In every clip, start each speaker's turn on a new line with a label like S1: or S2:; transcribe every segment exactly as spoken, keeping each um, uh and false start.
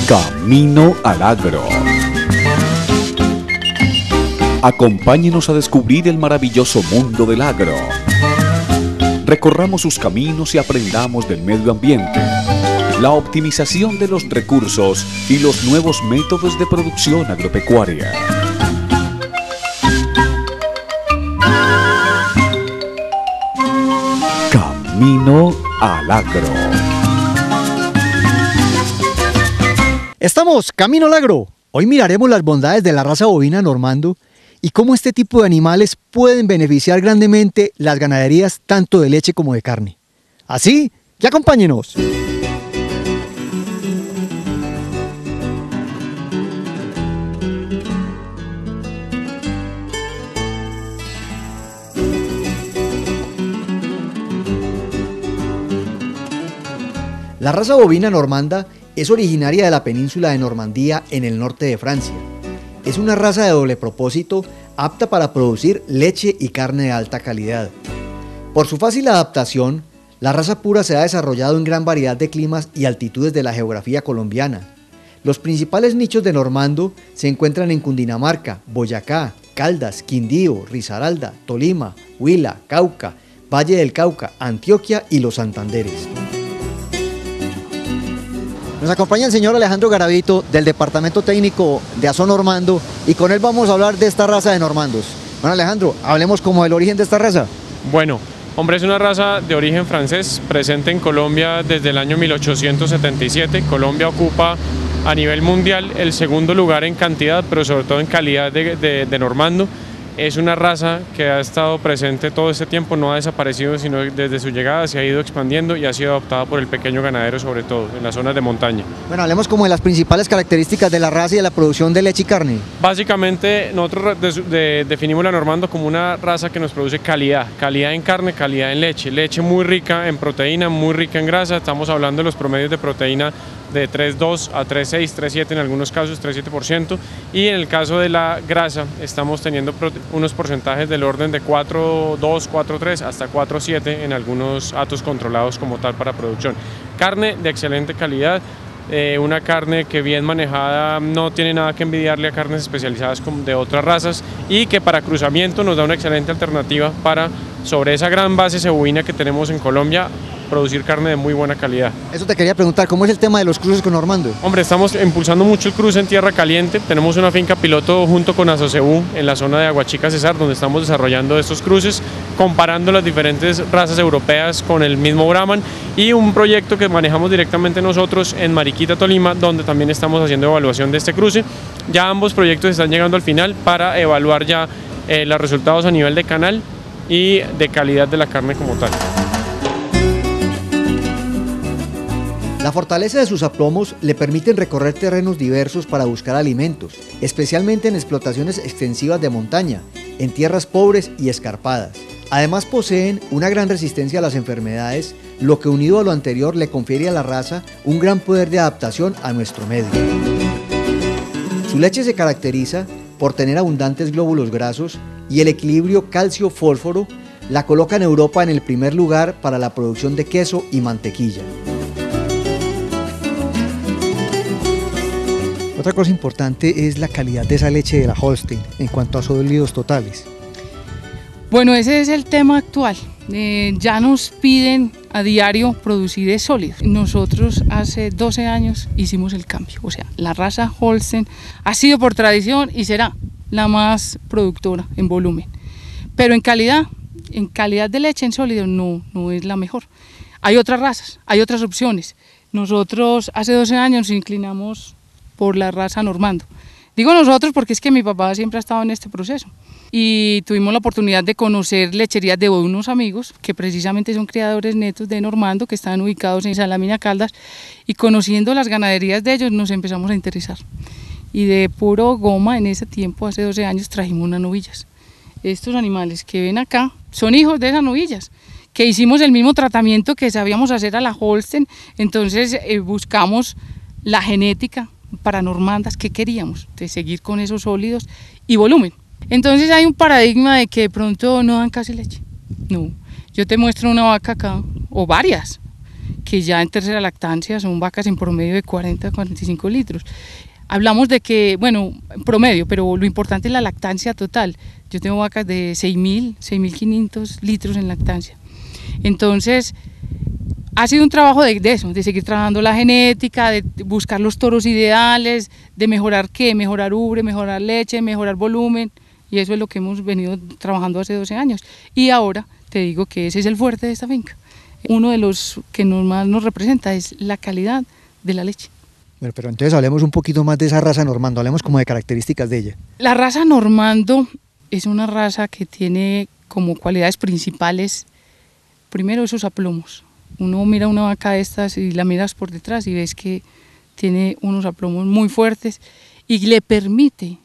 S1: Camino al Agro. Acompáñenos a descubrir el maravilloso mundo del agro. Recorramos sus caminos y aprendamos del medio ambiente, la optimización de los recursos y los nuevos métodos de producción agropecuaria. Camino al Agro.
S2: Estamos Camino al Agro. Hoy miraremos las bondades de la raza bovina normando y cómo este tipo de animales pueden beneficiar grandemente las ganaderías tanto de leche como de carne. Así que acompáñenos. La raza bovina normanda es originaria de la península de Normandía en el norte de Francia. Es una raza de doble propósito apta para producir leche y carne de alta calidad. Por su fácil adaptación, la raza pura se ha desarrollado en gran variedad de climas y altitudes de la geografía colombiana. Los principales nichos de normando se encuentran en Cundinamarca, Boyacá, Caldas, Quindío, Risaralda, Tolima, Huila, Cauca, Valle del Cauca, Antioquia y los Santanderes. Nos acompaña el señor Alejandro Garavito del Departamento Técnico de Aso Normando y con él vamos a hablar de esta raza de normandos. Bueno, Alejandro, hablemos como del origen de esta raza.
S3: Bueno, hombre, es una raza de origen francés, presente en Colombia desde el año mil ochocientos setenta y siete. Colombia ocupa a nivel mundial el segundo lugar en cantidad, pero sobre todo en calidad de, de, de normando. Es una raza que ha estado presente todo este tiempo, no ha desaparecido, sino desde su llegada se ha ido expandiendo y ha sido adoptada por el pequeño ganadero, sobre todo en las zonas de montaña.
S2: Bueno, hablemos como de las principales características de la raza y de la producción de leche y carne.
S3: Básicamente nosotros de, de, definimos la normando como una raza que nos produce calidad, calidad en carne, calidad en leche, leche muy rica en proteína, muy rica en grasa. Estamos hablando de los promedios de proteína de tres punto dos a tres punto seis, tres punto siete en algunos casos, tres punto siete por ciento, y en el caso de la grasa estamos teniendo unos porcentajes del orden de cuatro punto dos, cuatro punto tres hasta cuatro punto siete en algunos hatos controlados como tal para producción. Carne de excelente calidad, eh, una carne que bien manejada no tiene nada que envidiarle a carnes especializadas de otras razas y que para cruzamiento nos da una excelente alternativa para, sobre esa gran base cebovina que tenemos en Colombia, producir carne de muy buena calidad.
S2: Eso te quería preguntar, ¿cómo es el tema de los cruces con normando?
S3: Hombre, estamos impulsando mucho el cruce en tierra caliente. Tenemos una finca piloto junto con Asocebú en la zona de Aguachica Cesar, donde estamos desarrollando estos cruces, comparando las diferentes razas europeas con el mismo Brahman, y un proyecto que manejamos directamente nosotros en Mariquita, Tolima, donde también estamos haciendo evaluación de este cruce. Ya ambos proyectos están llegando al final para evaluar ya eh, los resultados a nivel de canal y de calidad de la carne como tal.
S2: La fortaleza de sus aplomos le permiten recorrer terrenos diversos para buscar alimentos, especialmente en explotaciones extensivas de montaña, en tierras pobres y escarpadas. Además poseen una gran resistencia a las enfermedades, lo que unido a lo anterior le confiere a la raza un gran poder de adaptación a nuestro medio. Su leche se caracteriza por tener abundantes glóbulos grasos y el equilibrio calcio-fósforo la coloca en Europa en el primer lugar para la producción de queso y mantequilla. Otra cosa importante es la calidad de esa leche de la Holstein en cuanto a sólidos totales.
S4: Bueno, ese es el tema actual. Eh, ya nos piden a diario producir sólidos. Nosotros hace doce años hicimos el cambio. O sea, la raza Holstein ha sido por tradición y será la más productora en volumen. Pero en calidad, en calidad de leche en sólido no, no es la mejor. Hay otras razas, hay otras opciones. Nosotros hace doce años nos inclinamos por la raza normando. Digo nosotros porque es que mi papá siempre ha estado en este proceso y tuvimos la oportunidad de conocer lecherías de unos amigos que precisamente son criadores netos de normando que están ubicados en Salamina, Caldas, y conociendo las ganaderías de ellos nos empezamos a interesar. Y de puro goma en ese tiempo, hace doce años, trajimos unas novillas. Estos animales que ven acá son hijos de esas novillas, que hicimos el mismo tratamiento que sabíamos hacer a la Holstein, entonces eh, buscamos la genética para normandas que queríamos, de seguir con esos sólidos y volumen. Entonces hay un paradigma de que de pronto no dan casi leche. No, yo te muestro una vaca acá, o varias, que ya en tercera lactancia son vacas en promedio de cuarenta a cuarenta y cinco litros. Hablamos de que, bueno, promedio, pero lo importante es la lactancia total. Yo tengo vacas de seis mil, seis mil quinientos litros en lactancia. Entonces, ha sido un trabajo de, de eso, de seguir trabajando la genética, de buscar los toros ideales, de mejorar qué, mejorar ubre, mejorar leche, mejorar volumen, y eso es lo que hemos venido trabajando hace doce años. Y ahora te digo que ese es el fuerte de esta finca. Uno de los que nos, más nos representa es la calidad de la leche.
S2: Bueno, pero entonces hablemos un poquito más de esa raza Normando, hablemos como de características de ella.
S4: La raza Normando es una raza que tiene como cualidades principales, primero esos aplomos. Uno mira una vaca de estas y la miras por detrás y ves que tiene unos aplomos muy fuertes y le permite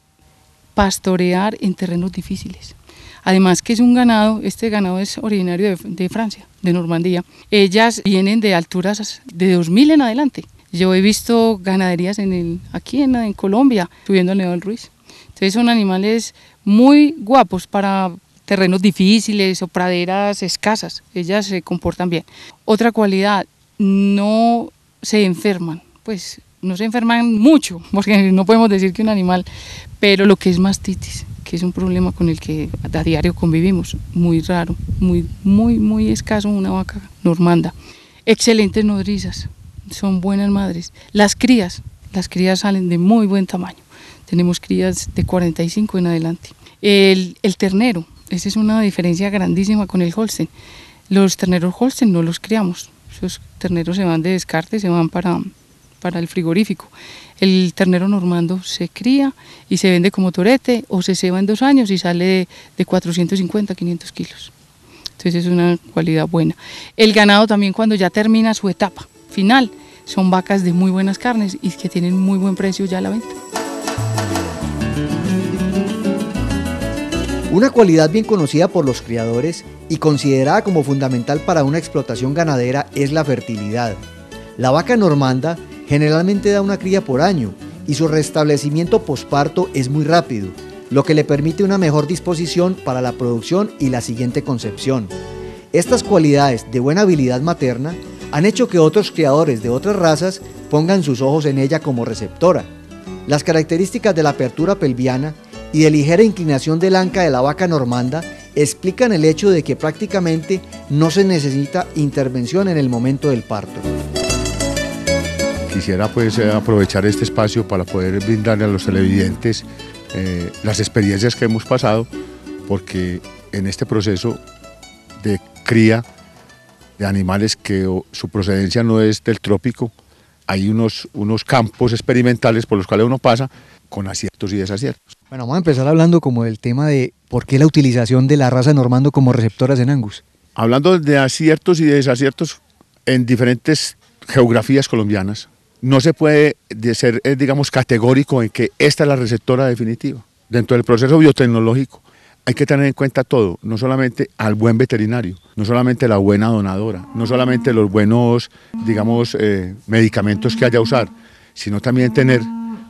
S4: pastorear en terrenos difíciles. Además que es un ganado, este ganado es originario de, de Francia, de Normandía. Ellas vienen de alturas de dos mil en adelante. Yo he visto ganaderías en el, aquí en, en Colombia, subiendo al Nevado del Ruiz. Entonces son animales muy guapos para terrenos difíciles o praderas escasas. Ellas se comportan bien. Otra cualidad, no se enferman, pues no se enferman mucho, porque no podemos decir que un animal, pero lo que es mastitis, que es un problema con el que a diario convivimos, muy raro, muy, muy, muy escaso una vaca normanda. Excelentes nodrizas, son buenas madres. Las crías, las crías salen de muy buen tamaño. Tenemos crías de cuarenta y cinco en adelante. El, el ternero, esa es una diferencia grandísima con el Holstein. Los terneros Holstein no los criamos, esos terneros se van de descarte, se van para, para el frigorífico. El ternero normando se cría y se vende como torete o se ceba en dos años y sale de, de cuatrocientos cincuenta a quinientos kilos. Entonces es una cualidad buena. El ganado también cuando ya termina su etapa final, son vacas de muy buenas carnes y que tienen muy buen precio ya a la venta.
S2: Una cualidad bien conocida por los criadores y considerada como fundamental para una explotación ganadera es la fertilidad. La vaca normanda generalmente da una cría por año y su restablecimiento posparto es muy rápido, lo que le permite una mejor disposición para la producción y la siguiente concepción. Estas cualidades de buena habilidad materna han hecho que otros criadores de otras razas pongan sus ojos en ella como receptora. Las características de la apertura pelviana y de ligera inclinación del anca de la vaca normanda explican el hecho de que prácticamente no se necesita intervención en el momento del parto.
S5: Quisiera pues aprovechar este espacio para poder brindarle a los televidentes eh, las experiencias que hemos pasado, porque en este proceso de cría de animales que su procedencia no es del trópico, hay unos, unos campos experimentales por los cuales uno pasa con aciertos y desaciertos.
S2: Bueno, vamos a empezar hablando como del tema de por qué la utilización de la raza Normando como receptoras en Angus.
S5: Hablando de aciertos y de desaciertos en diferentes geografías colombianas, no se puede ser, digamos, categórico en que esta es la receptora definitiva. Dentro del proceso biotecnológico hay que tener en cuenta todo, no solamente al buen veterinario, no solamente la buena donadora, no solamente los buenos, digamos, eh, medicamentos que haya a usar, sino también tener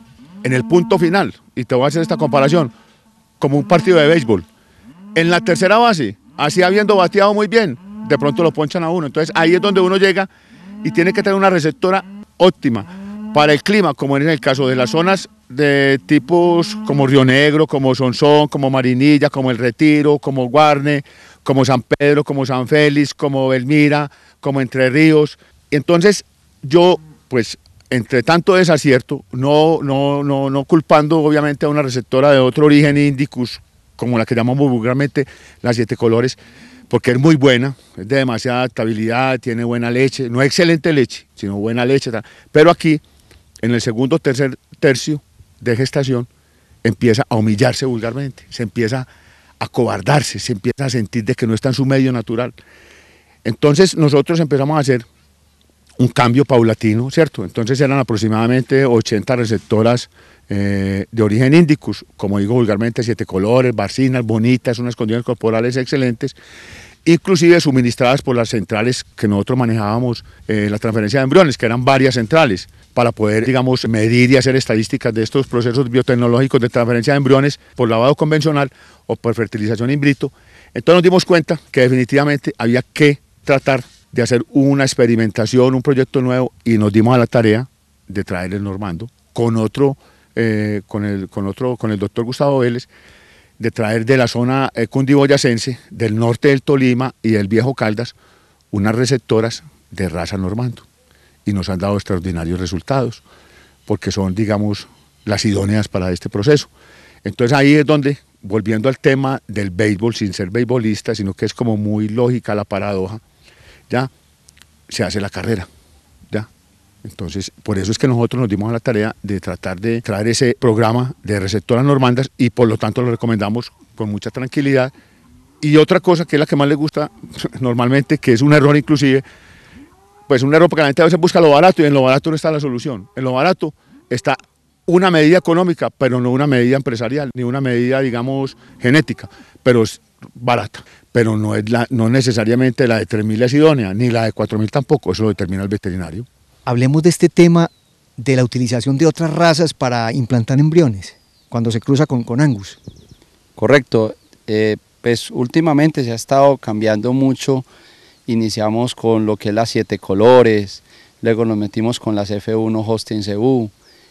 S5: en el punto final, y te voy a hacer esta comparación, como un partido de béisbol, en la tercera base, así habiendo bateado muy bien, de pronto lo ponchan a uno, entonces ahí es donde uno llega y tiene que tener una receptora óptima para el clima, como en el caso de las zonas de tipos como Río Negro, como Sonsón, como Marinilla, como El Retiro, como Guarne, como San Pedro, como San Félix, como Belmira, como Entre Ríos. Entonces yo, pues, entre tanto desacierto, no, no, no, no culpando obviamente a una receptora de otro origen indicus, como la que llamamos vulgarmente las siete colores, porque es muy buena, es de demasiada adaptabilidad, tiene buena leche, no excelente leche, sino buena leche. Pero aquí, en el segundo o tercer tercio de gestación, empieza a humillarse vulgarmente, se empieza a cobardarse, se empieza a sentir de que no está en su medio natural. Entonces nosotros empezamos a hacer un cambio paulatino, ¿cierto? Entonces eran aproximadamente ochenta receptoras eh, de origen indicus, como digo vulgarmente, siete colores, barcinas, bonitas, unas condiciones corporales excelentes, inclusive suministradas por las centrales que nosotros manejábamos, eh, la transferencia de embriones, que eran varias centrales, para poder, digamos, medir y hacer estadísticas de estos procesos biotecnológicos de transferencia de embriones por lavado convencional o por fertilización in vitro. Entonces nos dimos cuenta que definitivamente había que tratar de hacer una experimentación, un proyecto nuevo, y nos dimos a la tarea de traer el Normando con otro, eh, con, el, con otro, con el doctor Gustavo Vélez, de traer de la zona eh, cundiboyacense, del norte del Tolima y del Viejo Caldas, unas receptoras de raza Normando. Y nos han dado extraordinarios resultados, porque son, digamos, las idóneas para este proceso. Entonces ahí es donde, volviendo al tema del béisbol, sin ser beisbolista, sino que es como muy lógica la paradoja, ya se hace la carrera, ya. Entonces, por eso es que nosotros nos dimos a la tarea de tratar de traer ese programa de receptoras normandas y por lo tanto lo recomendamos con mucha tranquilidad. Y otra cosa que es la que más le gusta normalmente, que es un error inclusive, pues un error porque la gente a veces busca lo barato y en lo barato no está la solución. En lo barato está una medida económica, pero no una medida empresarial, ni una medida, digamos, genética, pero es barata. Pero no, es la, no necesariamente la de tres mil es idónea, ni la de cuatro mil tampoco, eso lo determina el veterinario.
S2: Hablemos de este tema de la utilización de otras razas para implantar embriones, cuando se cruza con, con Angus.
S6: Correcto, eh, pues últimamente se ha estado cambiando mucho. Iniciamos con lo que es las siete colores, luego nos metimos con las F uno Holstein C U,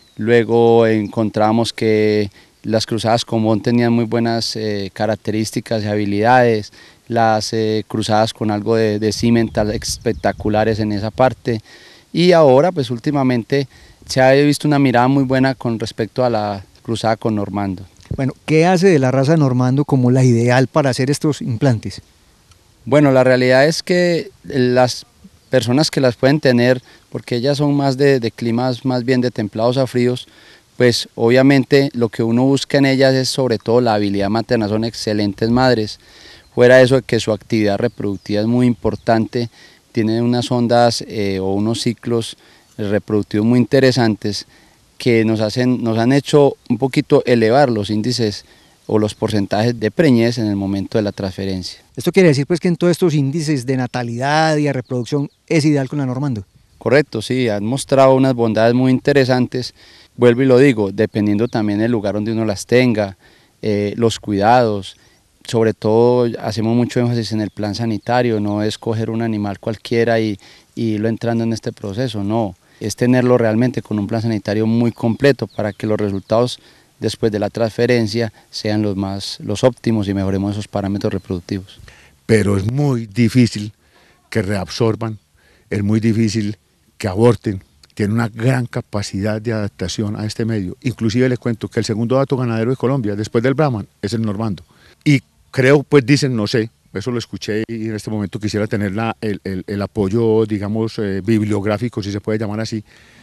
S6: luego encontramos que las cruzadas con Bond tenían muy buenas eh, características y habilidades, las eh, cruzadas con algo de, de Cimental espectaculares en esa parte, y ahora pues últimamente se ha visto una mirada muy buena con respecto a la cruzada con Normando.
S2: Bueno, ¿qué hace de la raza Normando como la ideal para hacer estos implantes?
S6: Bueno, la realidad es que las personas que las pueden tener, porque ellas son más de, de climas más bien de templados a fríos, pues obviamente lo que uno busca en ellas es sobre todo la habilidad materna, son excelentes madres. Fuera de eso, de que su actividad reproductiva es muy importante, tienen unas ondas eh, o unos ciclos reproductivos muy interesantes que nos, hacen, nos han hecho un poquito elevar los índices o los porcentajes de preñez en el momento de la transferencia.
S2: Esto quiere decir pues que en todos estos índices de natalidad y de reproducción es ideal con la Normando.
S6: Correcto, sí, han mostrado unas bondades muy interesantes. Vuelvo y lo digo, dependiendo también del lugar donde uno las tenga, eh, los cuidados, sobre todo hacemos mucho énfasis en el plan sanitario, no es coger un animal cualquiera y, y irlo entrando en este proceso, no, es tenerlo realmente con un plan sanitario muy completo para que los resultados después de la transferencia sean los más los óptimos y mejoremos esos parámetros reproductivos.
S5: Pero es muy difícil que reabsorban, es muy difícil que aborten, tienen una gran capacidad de adaptación a este medio. Inclusive les cuento que el segundo dato ganadero de Colombia, después del Brahman, es el Normando. Y creo, pues dicen, no sé, eso lo escuché y en este momento quisiera tener la, el, el, el apoyo, digamos, eh, bibliográfico, si se puede llamar así,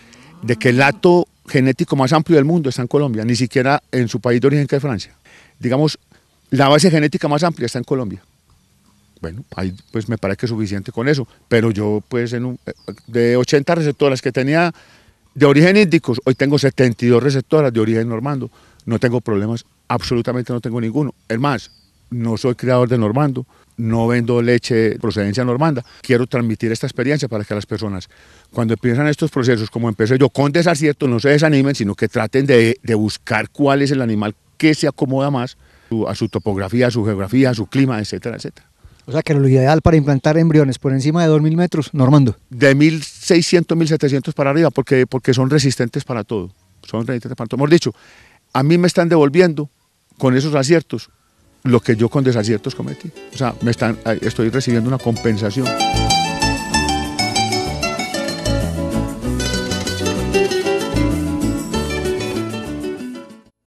S5: de que el dato genético más amplio del mundo está en Colombia, ni siquiera en su país de origen, que es Francia. Digamos, la base genética más amplia está en Colombia. Bueno, ahí pues me parece que es suficiente con eso, pero yo pues en un, de ochenta receptoras que tenía de origen índicos, hoy tengo setenta y dos receptoras de origen Normando, no tengo problemas, absolutamente no tengo ninguno. Es más, no soy criador de Normando, no vendo leche de procedencia normanda, quiero transmitir esta experiencia para que las personas, cuando empiezan estos procesos, como empecé yo, con desaciertos, no se desanimen, sino que traten de, de buscar cuál es el animal que se acomoda más a su topografía, a su geografía, a su clima, etcétera, etcétera.
S2: O sea que lo ideal para implantar embriones por encima de dos mil metros, Normando.
S5: De mil seiscientos, mil setecientos para arriba, porque, porque son resistentes para todo, son resistentes para todo. Hemos dicho, a mí me están devolviendo con esos aciertos lo que yo con desaciertos cometí. O sea, me están, estoy recibiendo una compensación.